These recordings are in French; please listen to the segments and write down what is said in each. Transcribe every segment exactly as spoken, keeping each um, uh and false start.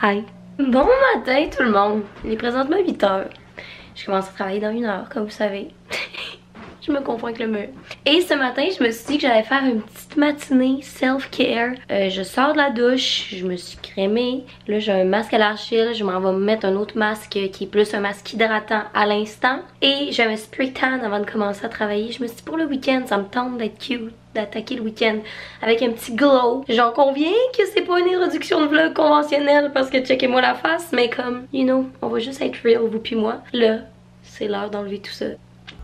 Hi! Bon matin tout le monde! Il est présentement huit heures. Je commence à travailler dans une heure, comme vous savez. Je me confonds avec le mur. Et ce matin, je me suis dit que j'allais faire une petite matinée self-care. Euh, je sors de la douche, je me suis crémée. Là, j'ai un masque à l'argile. Je m'en vais me mettre un autre masque qui est plus un masque hydratant à l'instant. Et j'ai un spray tan avant de commencer à travailler. Je me suis dit pour le week-end, ça me tente d'être cute, d'attaquer le week-end avec un petit glow. J'en conviens que c'est pas une introduction de vlog conventionnelle parce que checkez-moi la face, mais comme, you know, on va juste être real, vous puis moi. Là, c'est l'heure d'enlever tout ça.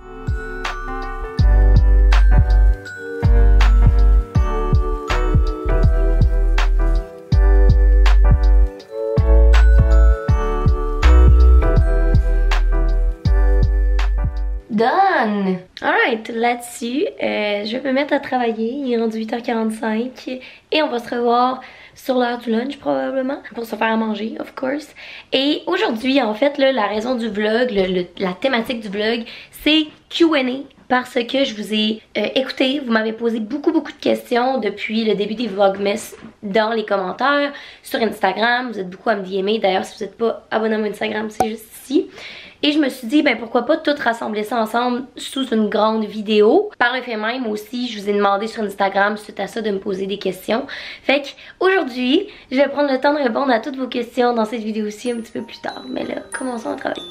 Done! Alright, là-dessus, euh, je vais me mettre à travailler. Il est rendu huit heures quarante-cinq et on va se revoir sur l'heure du lunch probablement pour se faire à manger, of course. Et aujourd'hui, en fait, là, la raison du vlog, le, le, la thématique du vlog, c'est Q and A. Parce que je vous ai euh, écouté, vous m'avez posé beaucoup beaucoup de questions depuis le début des Vlogmas dans les commentaires, sur Instagram. Vous êtes beaucoup à me D M. D'ailleurs, si vous n'êtes pas abonné à mon Instagram, c'est juste ici. Et je me suis dit, ben pourquoi pas tout rassembler ça ensemble sous une grande vidéo. Par le fait même aussi, je vous ai demandé sur Instagram suite à ça de me poser des questions. Fait qu'aujourd'hui, je vais prendre le temps de répondre à toutes vos questions dans cette vidéo-ci un petit peu plus tard. Mais là, commençons à travailler.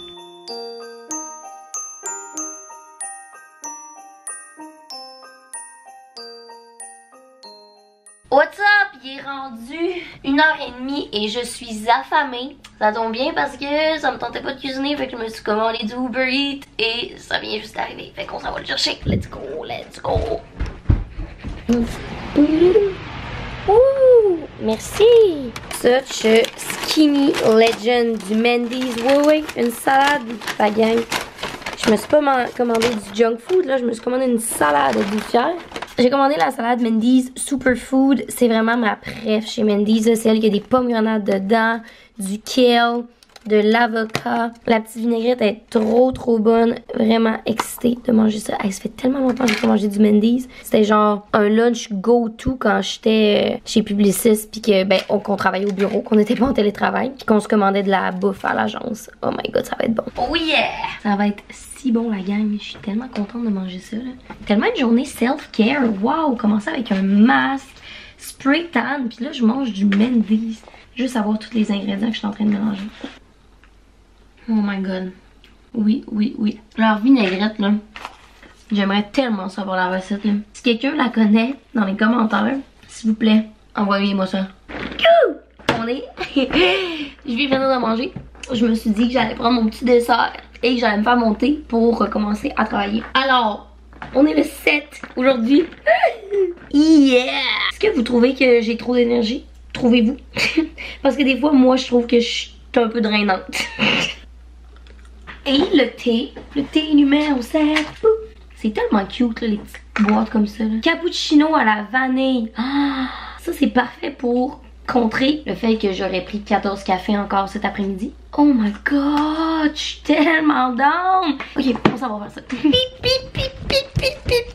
What's up? Il est rendu une heure et demie et je suis affamée. Ça tombe bien parce que ça me tentait pas de cuisiner, fait que je me suis commandé du Uber Eats et ça vient juste d'arriver. Fait qu'on s'en va le chercher. Let's go, let's go. Ouh, merci. Such a skinny legend du Mendy's. Oui, oui, une salade, la gang. Je me suis pas commandé du junk food, là, je me suis commandé une salade de gouttière. J'ai commandé la salade Mendy's Superfood. C'est vraiment ma préf chez Mendy's. C'est celle qui a des pommes grenades dedans, du kale, de l'avocat. La petite vinaigrette est trop trop bonne. Vraiment excitée de manger ça. Hey, ça fait tellement longtemps que j'ai pas mangé du Mendy's. C'était genre un lunch go-to quand j'étais chez Publicis. Puis que, ben, on, qu'on travaillait au bureau, qu'on n'était pas en télétravail. Puis qu'on se commandait de la bouffe à l'agence. Oh my god, ça va être bon. Oh yeah! Ça va être si bon la gang. Je suis tellement contente de manger ça là. Tellement une journée self-care. Wow! Commencer avec un masque, spray tan. Puis là, je mange du Mendy's. Juste savoir tous les ingrédients que je suis en train de mélanger. Oh my god. Oui, oui, oui. Leur vinaigrette là, j'aimerais tellement savoir la recette là. Si quelqu'un la connaît dans les commentaires, s'il vous plaît, envoyez-moi ça. On est... Je vais finir de manger. Je me suis dit que j'allais prendre mon petit dessert et que j'allais me faire monter pour recommencer à travailler. Alors, on est le sept aujourd'hui. Yeah! Est-ce que vous trouvez que j'ai trop d'énergie? Trouvez-vous? Parce que des fois, moi, je trouve que je suis un peu drainante. Et le thé, le thé numéro sept. C'est tellement cute, là, les petites boîtes comme ça. Là. Cappuccino à la vanille. Ah, ça, c'est parfait pour contrer le fait que j'aurais pris quatorze cafés encore cet après-midi. Oh my god, je suis tellement down. Ok, on s'en va faire ça. Pip, pip, pip, pip, pip, pip.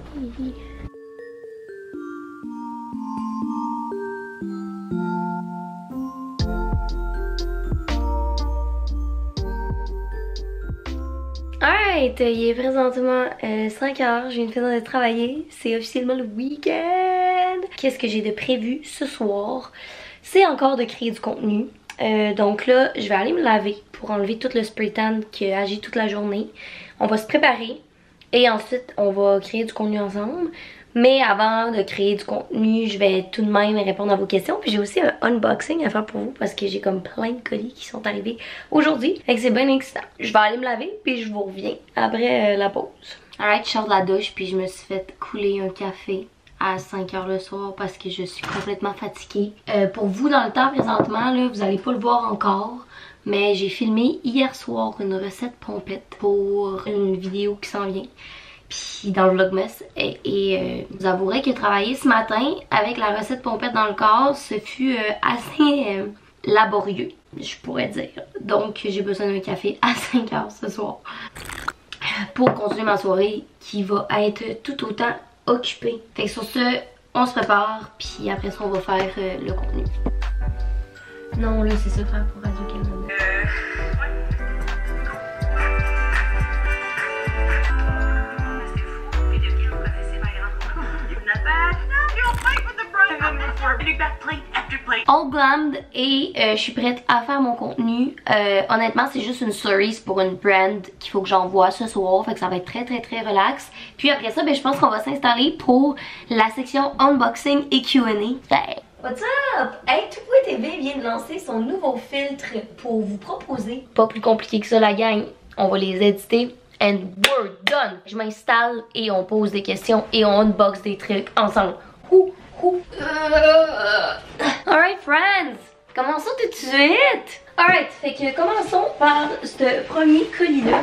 Alright, il est présentement euh, cinq heures, je viens de finir de travailler, c'est officiellement le week-end. Qu'est-ce que j'ai de prévu ce soir? C'est encore de créer du contenu. Euh, donc là, je vais aller me laver pour enlever tout le spray tan qui a agi toute la journée. On va se préparer et ensuite on va créer du contenu ensemble. Mais avant de créer du contenu, je vais tout de même répondre à vos questions. Puis j'ai aussi un unboxing à faire pour vous parce que j'ai comme plein de colis qui sont arrivés aujourd'hui. Fait que c'est bien excitant. Je vais aller me laver puis je vous reviens après euh, la pause. Alright, je sors de la douche puis je me suis fait couler un café à cinq heures le soir parce que je suis complètement fatiguée. Euh, pour vous dans le temps présentement, là, vous n'allez pas le voir encore. Mais j'ai filmé hier soir une recette pompette pour une vidéo qui s'en vient. Puis dans le vlogmas et, et euh, vous avouerez que travailler ce matin avec la recette pompette dans le corps, ce fut euh, assez euh, laborieux, je pourrais dire. Donc j'ai besoin d'un café à cinq heures ce soir pour continuer ma soirée qui va être tout autant occupée. Fait que sur ce, on se prépare puis après ça on va faire euh, le contenu. Non, là, c'est ça faire pour Radio-Canada. Euh, ouais. C'est fou. Et de qui vous connaissez ma grande? You're not bad. You'll fight with the bride. All glammed et euh, je suis prête à faire mon contenu. Euh, honnêtement, c'est juste une stories pour une brand qu'il faut que j'envoie ce soir. Fait que ça va être très très très relax. Puis après ça, ben, je pense qu'on va s'installer pour la section unboxing et Q and A. Hey. What's up? Hey, Tout Point T V vient de lancer son nouveau filtre pour vous proposer. Pas plus compliqué que ça la gang. On va les éditer. And we're done. Je m'installe et on pose des questions et on unbox des trucs ensemble. Ouh, ouh. Uh. Alright friends, commençons tout de suite. Alright, fait que commençons par ce premier colis là.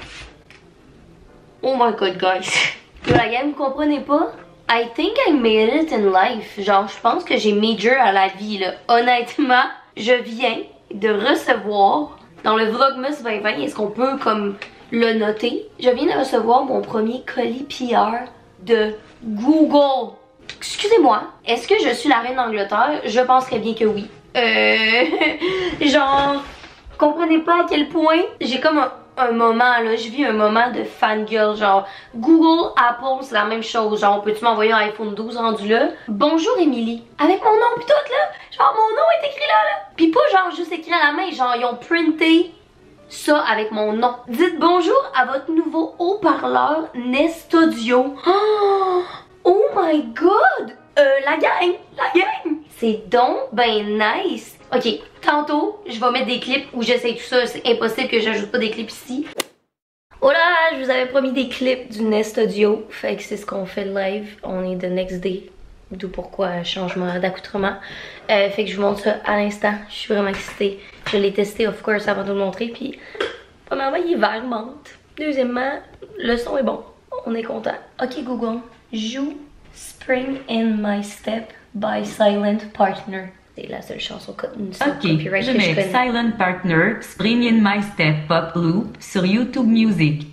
Oh my god guys. Yo la gang, vous comprenez pas? I think I made it in life. Genre je pense que j'ai major à la vie là. Honnêtement, je viens de recevoir dans le Vlogmas vingt vingt, est-ce qu'on peut comme le noter? Je viens de recevoir mon premier colis P R de Google. Excusez-moi, est-ce que je suis la reine d'Angleterre? Je penserais bien que oui. Euh... genre, comprenez pas à quel point j'ai comme un, un moment, là, je vis un moment de fangirl, genre, Google, Apple, c'est la même chose, genre, peux-tu m'envoyer un iPhone douze rendu là? Bonjour Émilie, avec mon nom pis tout là, genre mon nom est écrit là, là. Pis pas genre juste écrit à la main, genre ils ont printé ça avec mon nom. Dites bonjour à votre nouveau haut-parleur Nest Audio. Oh! Oh my god! Euh, la gang! La gang! C'est donc ben nice! Ok, tantôt, je vais mettre des clips où j'essaie tout ça. C'est impossible que j'ajoute pas des clips ici. Oh là, je vous avais promis des clips du Nest Audio. Fait que c'est ce qu'on fait live. On est the next day. D'où pourquoi changement d'accoutrement. Euh, fait que je vous montre ça à l'instant. Je suis vraiment excitée. Je l'ai testé, of course, avant de le montrer. Puis, premièrement, il est vert menthe. Deuxièmement, le son est bon. On est content. Ok, Google. Joue Spring in My Step by Silent Partner. C'est la seule chanson co Ok, copyright je que mets je connais. Silent Partner, Spring in My Step Pop Loop sur YouTube Music.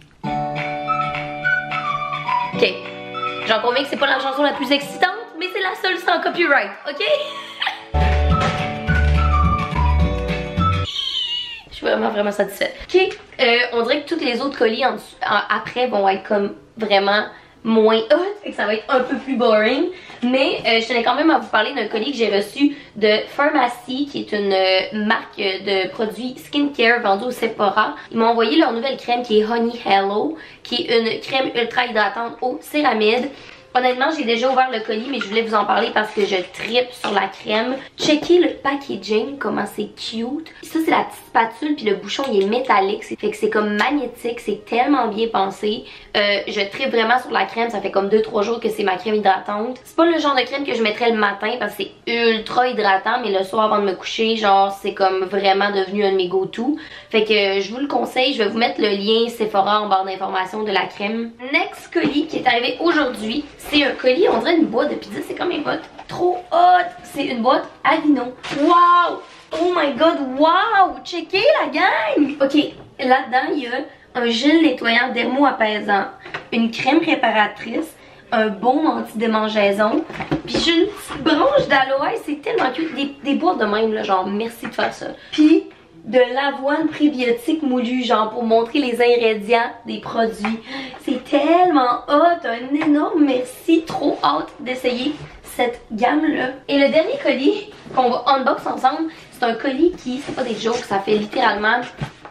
Ok, j'en conviens que c'est pas la chanson la plus excitante, mais c'est la seule sans copyright, ok? Je suis vraiment vraiment satisfaite. Ok, euh, on dirait que tous les autres colis en, en, après vont être comme vraiment moins hot, fait que ça va être un peu plus boring. Mais euh, je tenais quand même à vous parler d'un colis que j'ai reçu de Pharmacy, qui est une euh, marque de produits skincare vendue au Sephora. Ils m'ont envoyé leur nouvelle crème qui est Honey Hello, qui est une crème ultra hydratante au céramide. Honnêtement, j'ai déjà ouvert le colis, mais je voulais vous en parler parce que je trippe sur la crème. Checkez le packaging, comment c'est cute. Ça, c'est la petite spatule, puis le bouchon, il est métallique. Fait que c'est comme magnétique, c'est tellement bien pensé. Euh, je trippe vraiment sur la crème. Ça fait comme deux trois jours que c'est ma crème hydratante. C'est pas le genre de crème que je mettrais le matin parce que c'est ultra hydratant, mais le soir avant de me coucher, genre, c'est comme vraiment devenu un de mes go-to. Fait que euh, je vous le conseille. Je vais vous mettre le lien Sephora en barre d'informations de la crème. Next colis qui est arrivé aujourd'hui. C'est un colis, on dirait une boîte de pizza, c'est comme une boîte trop hot. C'est une boîte Avino. Wow! Oh my god, wow! Checkez la gang! Ok, là-dedans, il y a un gel nettoyant dermo-apaisant, une crème réparatrice, un baume anti-démangeaison, puis j'ai une petite branche d'aloe, c'est tellement cute. Des, des boîtes de même, là, genre, merci de faire ça. Puis de l'avoine prébiotique moulu, genre pour montrer les ingrédients des produits. C'est tellement hot, un énorme merci, trop hâte d'essayer cette gamme-là. Et le dernier colis qu'on va unbox ensemble, c'est un colis qui, c'est pas des jokes, ça fait littéralement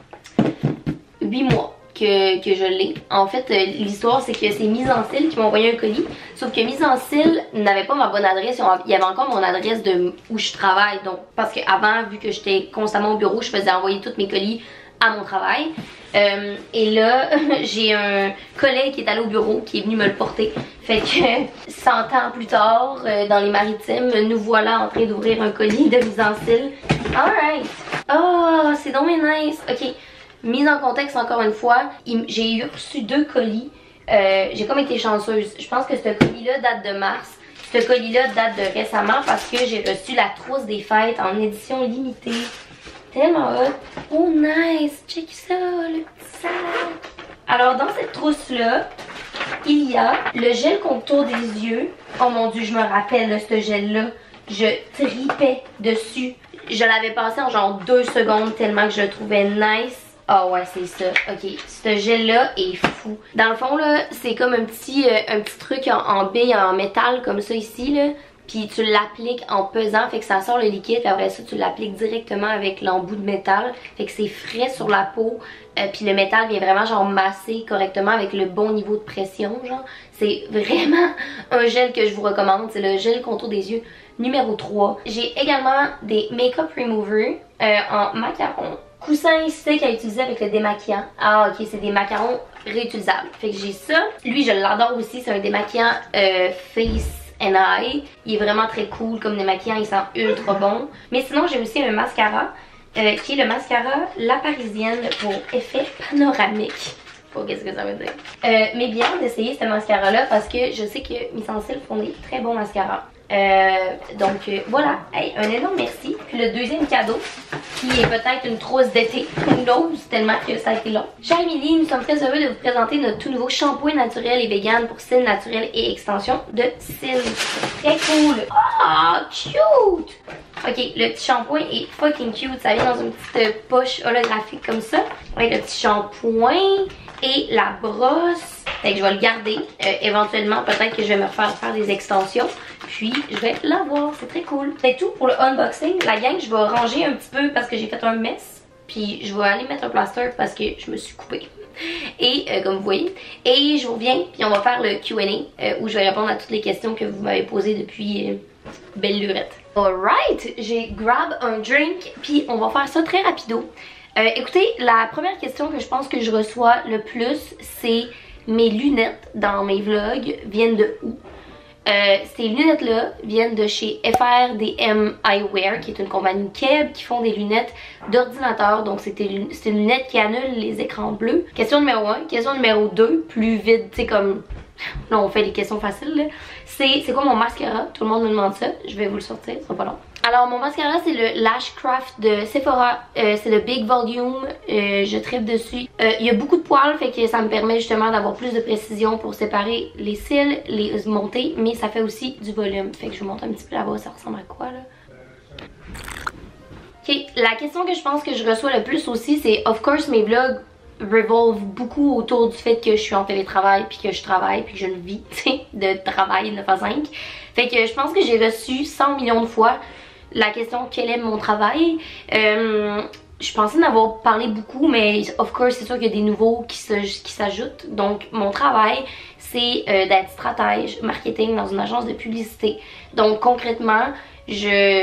huit mois que, que je l'ai. En fait, euh, l'histoire, c'est que c'est Mise en Cils qui m'a envoyé un colis. Sauf que Mise en Cils n'avait pas ma bonne adresse. Il y avait encore mon adresse de où je travaille. Donc, parce qu'avant, vu que j'étais constamment au bureau, je faisais envoyer tous mes colis à mon travail. Euh, et là, j'ai un collègue qui est allé au bureau, qui est venu me le porter. Fait que cent ans plus tard, euh, dans les Maritimes, nous voilà en train d'ouvrir un colis de Mise en Cils. Alright. Oh, c'est donc nice. Ok. Mise en contexte encore une fois, j'ai eu reçu deux colis. Euh, j'ai comme été chanceuse. Je pense que ce colis-là date de mars. Ce colis-là date de récemment parce que j'ai reçu la trousse des fêtes en édition limitée. Tellement hot. Oh nice! Check ça, le petit sac. Alors dans cette trousse-là, il y a le gel contour des yeux. Oh mon dieu, je me rappelle de ce gel-là. Je tripais dessus. je l'avais passé en genre deux secondes tellement que je le trouvais nice. Ah oh ouais, c'est ça. Ok, ce gel-là est fou. Dans le fond, là, c'est comme un petit, euh, un petit truc en, en bille, en métal, comme ça ici, là. Puis tu l'appliques en pesant, fait que ça sort le liquide. Puis après ça, tu l'appliques directement avec l'embout de métal. Fait que c'est frais sur la peau. Euh, puis le métal vient vraiment genre masser correctement avec le bon niveau de pression, genre. C'est vraiment un gel que je vous recommande. C'est le gel contour des yeux numéro trois. J'ai également des Makeup Remover euh, en macaron. Coussin sec à utiliser avec le démaquillant. Ah ok, c'est des macarons réutilisables. Fait que j'ai ça. Lui, je l'adore aussi. C'est un démaquillant euh, Face and Eye. Il est vraiment très cool comme démaquillant. Il sent ultra bon. Mais sinon, j'ai aussi un mascara euh, qui est le mascara La Parisienne pour effet panoramique. Oh, qu'est-ce que ça veut dire? Euh, mais bien d'essayer ce mascara-là parce que je sais que Miss Ancil font des très bons mascaras. Euh, donc euh, voilà, hey, un énorme merci. Puis le deuxième cadeau, qui est peut-être une trousse d'été, who knows, tellement que ça a été long. Chère Émilie, nous sommes très heureux de vous présenter notre tout nouveau shampoing naturel et vegan pour cils naturels et extension de cils. Très cool. Ah, oh, cute! Ok, le petit shampoing est fucking cute. Ça vient dans une petite poche holographique comme ça, avec le petit shampoing et la brosse. Fait que je vais le garder. Euh, éventuellement, peut-être que je vais me faire faire des extensions. Puis, je vais l'avoir. C'est très cool. C'est tout pour le unboxing. La gang, je vais ranger un petit peu parce que j'ai fait un mess. Puis, je vais aller mettre un plaster parce que je me suis coupée. Et, euh, comme vous voyez. Et je reviens, puis on va faire le Q and A euh, où je vais répondre à toutes les questions que vous m'avez posées depuis euh, belle lurette. Alright, j'ai grab un drink. Puis, on va faire ça très rapido. Euh, écoutez, la première question que je pense que je reçois le plus, c'est mes lunettes dans mes vlogs viennent de où? Euh, ces lunettes-là viennent de chez F R D M Eyewear, qui est une compagnie Keb qui font des lunettes d'ordinateur. Donc c'est une lunette qui annule les écrans bleus. Question numéro un. Question numéro deux, plus vite, tu sais comme... Là on fait des questions faciles. C'est quoi mon mascara? Tout le monde me demande ça. Je vais vous le sortir, ce sera pas long. Alors mon mascara c'est le Lashcraft de Sephora, euh, c'est le Big Volume, euh, je tripe dessus. Euh, il y a beaucoup de poils, fait que ça me permet justement d'avoir plus de précision pour séparer les cils, les monter, mais ça fait aussi du volume. Fait que je vous montre un petit peu là-bas, ça ressemble à quoi là? Ok, la question que je pense que je reçois le plus aussi c'est, of course mes vlogs revolve beaucoup autour du fait que je suis en télétravail puis que je travaille puis que je le vis, tu sais, de travail neuf à cinq. Fait que je pense que j'ai reçu cent millions de fois la question quel est mon travail. Euh, je pensais en avoir parlé beaucoup, mais of course c'est sûr qu'il y a des nouveaux qui s'ajoutent. Donc mon travail c'est euh, d'être stratège marketing dans une agence de publicité. Donc concrètement, je,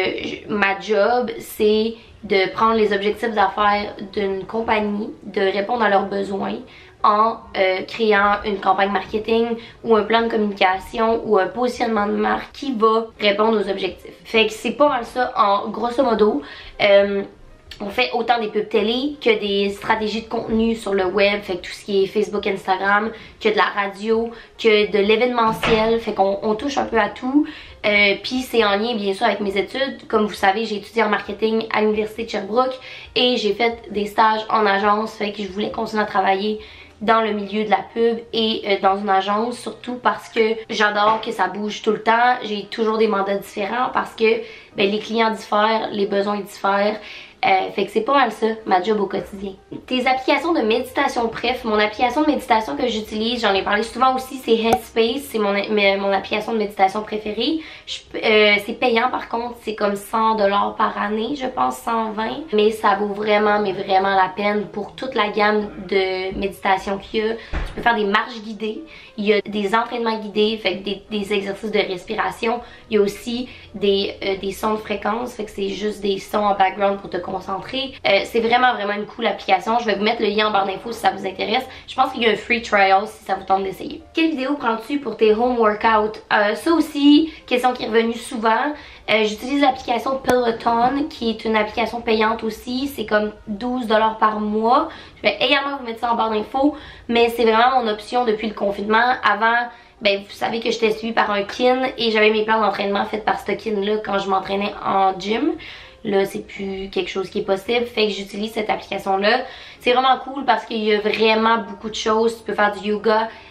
je ma job c'est de prendre les objectifs d'affaires d'une compagnie, de répondre à leurs besoins en euh, créant une campagne marketing ou un plan de communication ou un positionnement de marque qui va répondre aux objectifs. Fait que c'est pas mal ça en grosso modo. Euh, on fait autant des pubs télé que des stratégies de contenu sur le web, fait que tout ce qui est Facebook, Instagram, que de la radio, que de l'événementiel, fait qu'on on touche un peu à tout. Euh, Puis c'est en lien bien sûr avec mes études. Comme vous savez, j'ai étudié en marketing à l'université de Sherbrooke et j'ai fait des stages en agence, fait que je voulais continuer à travailler dans le milieu de la pub et euh, dans une agence, surtout parce que j'adore que ça bouge tout le temps. J'ai toujours des mandats différents parce que ben, les clients diffèrent, les besoins diffèrent. Euh, fait que c'est pas mal ça, ma job au quotidien. Tes applications de méditation préf, mon application de méditation que j'utilise, j'en ai parlé souvent aussi, c'est Headspace, c'est mon, mon application de méditation préférée. Euh, c'est payant par contre, c'est comme cent dollars par année, je pense cent vingt. Mais ça vaut vraiment, mais vraiment la peine pour toute la gamme de méditation qu'il y a. Tu peux faire des marches guidées, il y a des entraînements guidés, fait que des, des exercices de respiration. Il y a aussi des, euh, des sons de fréquence, fait que c'est juste des sons en background pour te concentrer. Euh, c'est vraiment vraiment une cool application. Je vais vous mettre le lien en barre d'infos si ça vous intéresse. Je pense qu'il y a un free trial si ça vous tente d'essayer. Quelle vidéo prends-tu pour tes home workouts? Euh, ça aussi, question qui est revenue souvent. Euh, J'utilise l'application Peloton qui est une application payante aussi. C'est comme douze dollars par mois. Je vais également vous mettre ça en barre d'infos. Mais c'est vraiment mon option depuis le confinement. Avant, ben vous savez que j'étais suivie par un kin et j'avais mes plans d'entraînement faits par ce kin là quand je m'entraînais en gym. Là, c'est plus quelque chose qui est possible, fait que j'utilise cette application-là. C'est vraiment cool parce qu'il y a vraiment beaucoup de choses. Tu peux faire du yoga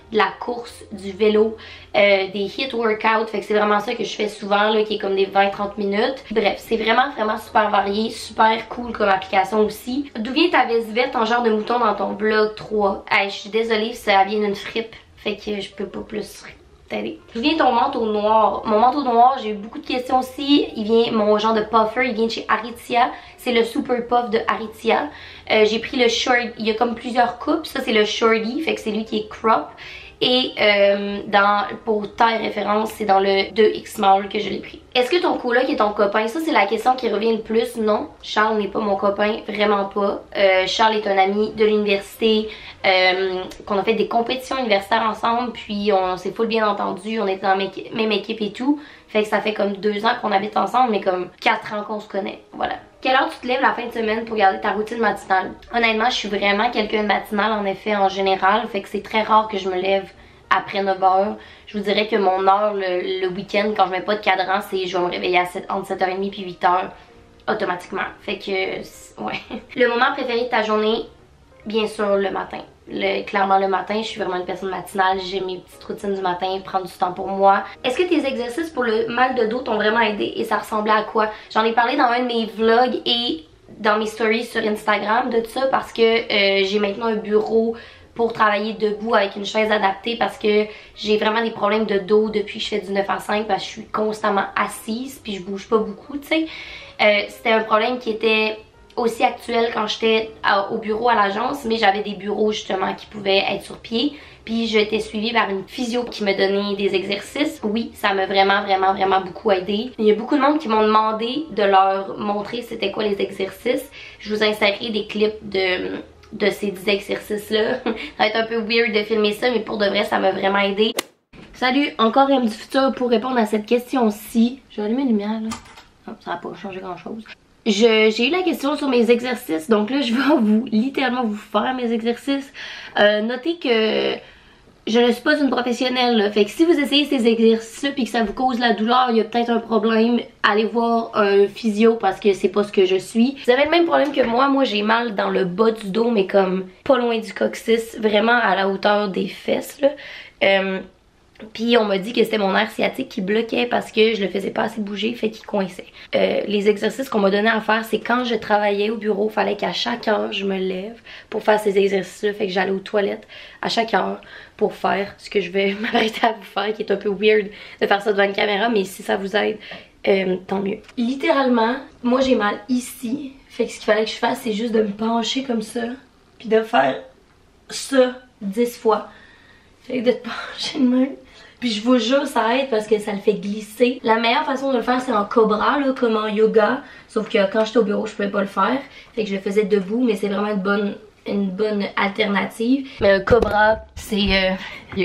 de la course, du vélo, euh, des hit workouts. Fait que c'est vraiment ça que je fais souvent, là, qui est comme des vingt à trente minutes. Bref, c'est vraiment, vraiment super varié, super cool comme application aussi. D'où vient ta vesvette en genre de mouton dans ton vlog trois? Hey, je suis désolée, ça vient d'une fripe. Fait que je peux pas plus t'aider. D'où vient ton manteau noir? Mon manteau noir, j'ai eu beaucoup de questions aussi. Il vient, mon genre de puffer, il vient de chez Aritzia. C'est le Super Puff de Aritzia. Euh, j'ai pris le short, il y a comme plusieurs coupes. Ça c'est le shorty, fait que c'est lui qui est crop. Et euh, dans, pour taille référence, c'est dans le deux X small que je l'ai pris. Est-ce que ton coloc est ton copain? Ça c'est la question qui revient le plus. Non, Charles n'est pas mon copain, vraiment pas. Euh, Charles est un ami de l'université, euh, qu'on a fait des compétitions universitaires ensemble, puis on s'est full bien entendu, on était dans la même équipe et tout. Fait que ça fait comme deux ans qu'on habite ensemble, mais comme quatre ans qu'on se connaît, voilà. Quelle heure tu te lèves la fin de semaine pour garder ta routine matinale? Honnêtement, je suis vraiment quelqu'un de matinal en effet en général, fait que c'est très rare que je me lève après neuf heures. Je vous dirais que mon heure le, le week-end, quand je mets pas de cadran, c'est je vais me réveiller à sept, entre sept heures trente puis huit heures automatiquement. Fait que, ouais. Le moment préféré de ta journée, bien sûr le matin. Le, clairement le matin, je suis vraiment une personne matinale, j'ai mes petites routines du matin, prendre du temps pour moi. Est-ce que tes exercices pour le mal de dos t'ont vraiment aidé et ça ressemblait à quoi? J'en ai parlé dans un de mes vlogs et dans mes stories sur Instagram de tout ça parce que euh, j'ai maintenant un bureau pour travailler debout avec une chaise adaptée parce que j'ai vraiment des problèmes de dos depuis que je fais du neuf à cinq parce que je suis constamment assise puis je bouge pas beaucoup, tu sais. Euh, c'était un problème qui était aussi actuel quand j'étais au bureau à l'agence, mais j'avais des bureaux justement qui pouvaient être sur pied. Puis j'ai été suivie par une physio qui me donnait des exercices. Oui, ça m'a vraiment, vraiment, vraiment beaucoup aidé. Il y a beaucoup de monde qui m'ont demandé de leur montrer c'était quoi les exercices. Je vous insérerai des clips de, de ces dix exercices-là. Ça va être un peu weird de filmer ça, mais pour de vrai, ça m'a vraiment aidé. Salut, encore M du futur pour répondre à cette question-ci. Je vais allumer la lumière là. Non, ça va pas changer grand-chose. J'ai eu la question sur mes exercices, donc là je vais vous littéralement vous faire mes exercices. Euh, notez que je ne suis pas une professionnelle, là. Fait que si vous essayez ces exercices et que ça vous cause la douleur, il y a peut-être un problème, allez voir un physio parce que c'est pas ce que je suis. Vous avez le même problème que moi, moi j'ai mal dans le bas du dos mais comme pas loin du coccyx, vraiment à la hauteur des fesses là. Euh, Puis on m'a dit que c'était mon nerf sciatique qui bloquait parce que je le faisais pas assez bouger, fait qu'il coinçait. Euh, les exercices qu'on m'a donné à faire, c'est quand je travaillais au bureau, fallait qu'à chaque heure je me lève pour faire ces exercices-là. Fait que j'allais aux toilettes à chaque heure pour faire ce que je vais m'arrêter à vous faire, qui est un peu weird de faire ça devant une caméra, mais si ça vous aide, euh, tant mieux. Littéralement, moi j'ai mal ici, fait que ce qu'il fallait que je fasse, c'est juste de me pencher comme ça, puis de faire ça dix fois. Fait que de te pencher de même. Puis je vous jure ça aide parce que ça le fait glisser. La meilleure façon de le faire c'est en cobra là, comme en yoga. Sauf que quand j'étais au bureau je pouvais pas le faire. Fait que je le faisais debout mais c'est vraiment une bonne, une bonne alternative. Mais un cobra c'est euh,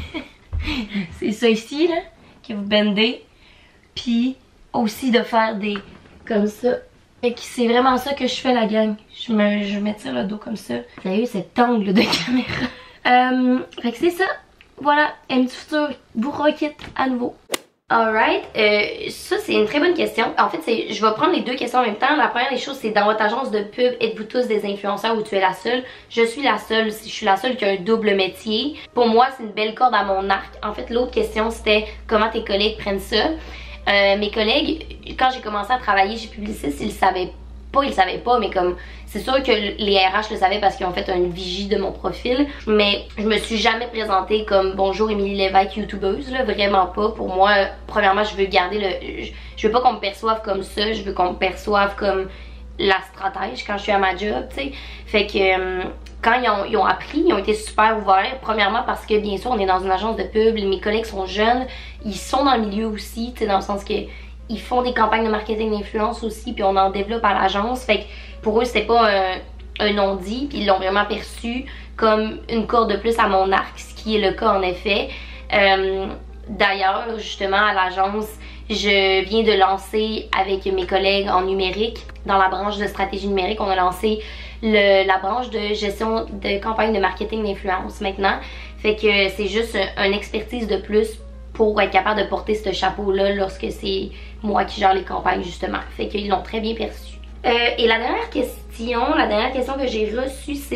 c'est ça ici là que vous bendez. Puis aussi de faire des comme ça. Fait que c'est vraiment ça que je fais la gang. Je me je m'étire le dos comme ça. Vous avez eu cet angle de caméra. Euh, fait que c'est ça. Voilà, M du futur vous requitte à nouveau. Alright, euh, ça c'est une très bonne question. En fait, je vais prendre les deux questions en même temps. La première des choses, c'est dans votre agence de pub, êtes-vous tous des influenceurs ou tu es la seule? Je suis la seule, je suis la seule qui a un double métier. Pour moi, c'est une belle corde à mon arc. En fait, l'autre question, c'était comment tes collègues prennent ça. Euh, mes collègues, quand j'ai commencé à travailler chez Publicis, ils le savaient pas, ils le savaient pas, mais comme c'est sûr que les R H le savaient parce qu'ils ont fait une vigie de mon profil, mais je me suis jamais présentée comme bonjour Émilie Lévesque youtubeuse là, vraiment pas. Pour moi, premièrement, je veux garder le, je, je veux pas qu'on me perçoive comme ça, je veux qu'on me perçoive comme la stratège quand je suis à ma job, tu sais. Fait que euh, quand ils ont, ils ont appris, ils ont été super ouverts. Premièrement parce que bien sûr on est dans une agence de pub, mes collègues sont jeunes, ils sont dans le milieu aussi, tu sais, dans le sens que ils font des campagnes de marketing d'influence aussi, puis on en développe à l'agence. Fait que pour eux, c'était pas un, un non-dit, puis ils l'ont vraiment perçu comme une corde de plus à mon arc, ce qui est le cas en effet. Euh, D'ailleurs, justement, à l'agence, je viens de lancer avec mes collègues en numérique, dans la branche de stratégie numérique, on a lancé le, la branche de gestion de campagne de marketing d'influence maintenant. Fait que c'est juste une expertise de plus pour être capable de porter ce chapeau-là lorsque c'est moi qui gère les campagnes justement. Fait qu'ils l'ont très bien perçu. Euh, et la dernière question, la dernière question que j'ai reçue c'est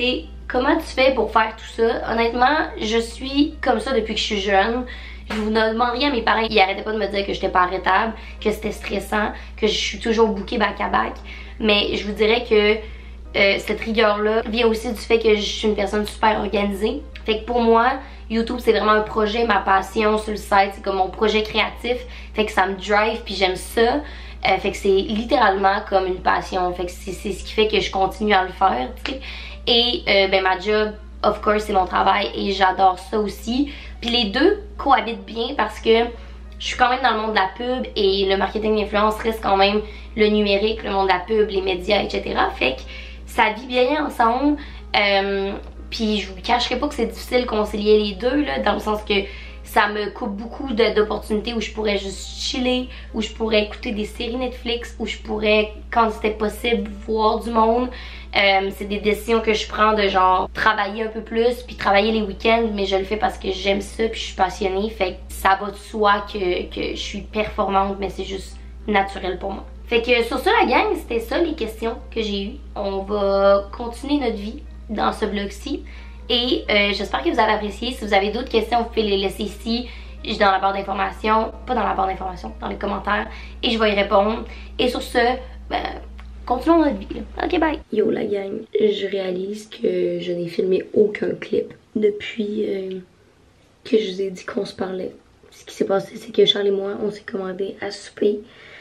comment tu fais pour faire tout ça? Honnêtement, je suis comme ça depuis que je suis jeune. Je vous demanderais à mes parents, ils arrêtaient pas de me dire que j'étais pas arrêtable, que c'était stressant, que je suis toujours bookée back à back. Mais je vous dirais que euh, cette rigueur-là vient aussi du fait que je suis une personne super organisée. Fait que pour moi, YouTube c'est vraiment un projet, ma passion sur le site, c'est comme mon projet créatif. Fait que ça me drive puis j'aime ça. Euh, fait que c'est littéralement comme une passion. Fait que c'est ce qui fait que je continue à le faire, tu sais. Et euh, ben ma job, of course, c'est mon travail et j'adore ça aussi. Puis les deux cohabitent bien parce que je suis quand même dans le monde de la pub et le marketing d'influence reste quand même le numérique, le monde de la pub, les médias, et cetera. Fait que ça vit bien ensemble. Euh, puis je vous cacherai pas que c'est difficile de concilier les deux, là, dans le sens que ça me coupe beaucoup d'opportunités où je pourrais juste chiller, où je pourrais écouter des séries Netflix, où je pourrais, quand c'était possible, voir du monde. Euh, c'est des décisions que je prends de genre travailler un peu plus, puis travailler les week-ends, mais je le fais parce que j'aime ça, puis je suis passionnée. Fait que ça va de soi que, que je suis performante, mais c'est juste naturel pour moi. Fait que sur ça la gang, c'était ça les questions que j'ai eues. On va continuer notre vie dans ce vlog-ci. Et euh, j'espère que vous avez apprécié. Si vous avez d'autres questions, vous pouvez les laisser ici, dans la barre d'informations, pas dans la barre d'informations, dans les commentaires, et je vais y répondre. Et sur ce, ben, continuons notre vie. Ok, bye! Yo la gang, je réalise que je n'ai filmé aucun clip depuis euh, que je vous ai dit qu'on se parlait. Ce qui s'est passé, c'est que Charles et moi, on s'est commandé à souper.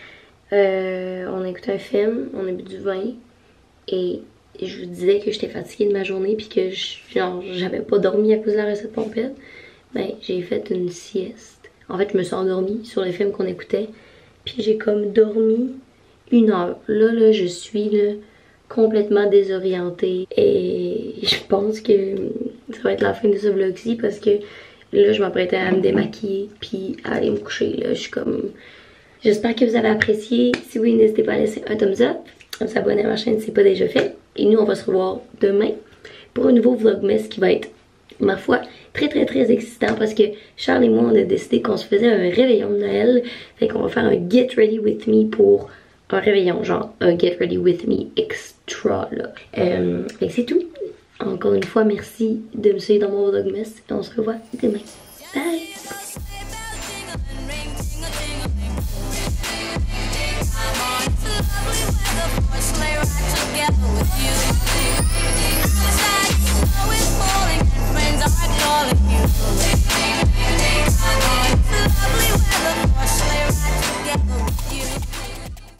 Euh, on a écouté un film, on a bu du vin, et je vous disais que j'étais fatiguée de ma journée puis que genre j'avais pas dormi à cause de la recette pompette. Ben j'ai fait une sieste. En fait je me suis endormie sur le film qu'on écoutait. Puis j'ai comme dormi une heure. Là là je suis là, complètement désorientée. Et je pense que ça va être la fin de ce vlog-ci parce que là je m'apprêtais à me démaquiller puis à aller me coucher. Là je suis comme... J'espère que vous avez apprécié. Si oui, n'hésitez pas à laisser un thumbs up, à vous abonner à ma chaîne si ce n'est pas déjà fait. Et nous, on va se revoir demain pour un nouveau vlogmas qui va être, ma foi, très très très excitant parce que Charles et moi, on a décidé qu'on se faisait un réveillon de Noël. Fait qu'on va faire un Get Ready With Me pour un réveillon, genre un Get Ready With Me extra, là. Euh, fait que c'est tout. Encore une fois, merci de me suivre dans mon vlogmas et on se revoit demain. Bye!